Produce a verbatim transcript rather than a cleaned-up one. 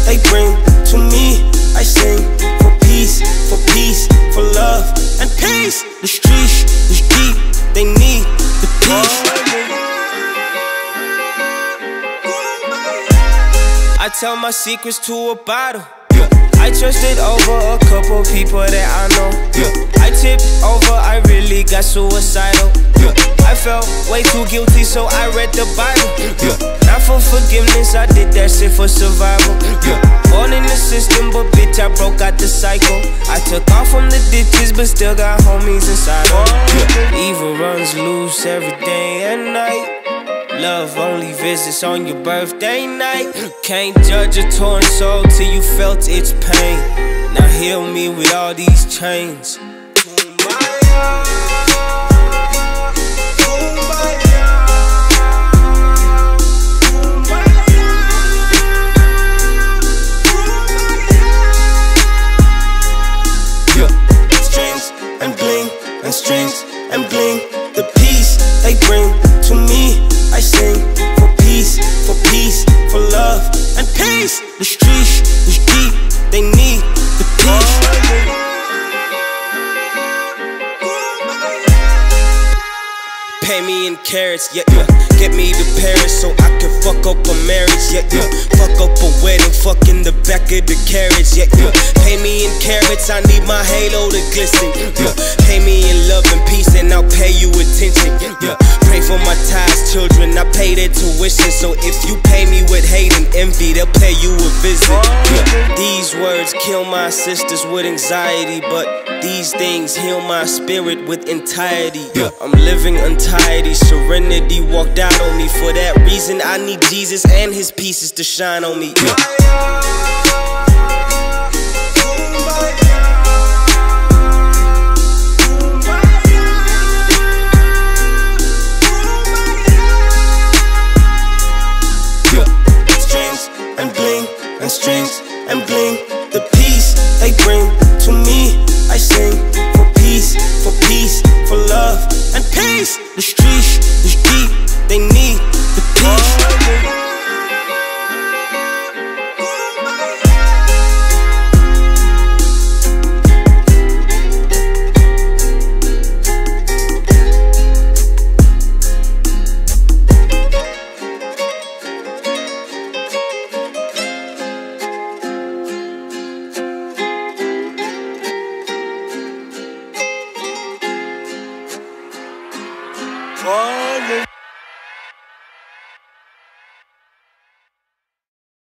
they bring to me. I sing for peace, for peace, for love and peace. The streets is deep, they need the peace. I tell my secrets to a bottle. I trusted over a couple people that I know. I tipped over, I really got suicidal. I felt way too guilty, so I read the Bible. Not for forgiveness, I did that shit for survival. Born in the system, but bitch, I broke out the cycle. I took off from the ditches, but still got homies inside. Evil runs loose every day and night. Love only visits on your birthday night. Can't judge a torn soul till you felt its pain. Now heal me with all these chains. Kumbaya, Kumbaya, Kumbaya, Kumbaya. Yeah. Strings and bling and strings and bling. The peace they bring to me. I sing for peace, for peace, for love and peace. The streets is deep, they need the peace. Pay me in carrots, yeah, yeah. Get me to Paris so I can fuck up a marriage, yeah, yeah. Fuck up a wedding, fuck in the back of the carriage, yeah, yeah. Pay me in carrots, I need my halo to glisten, yeah. Pay me in love and peace and I'll pay you attention, yeah. Pray for my ties, children, I pay their tuition. So if you pay me with hate and envy, they'll pay you a visit, yeah. These words kill my sisters with anxiety, but these things heal my spirit with entirety, yeah. I'm living untidy, serenity walked out on me. For that reason I need Jesus and his pieces to shine on me, yeah. And strings and bling, the peace they bring to me. I sing for peace, for peace, for love and peace. The streets is deep,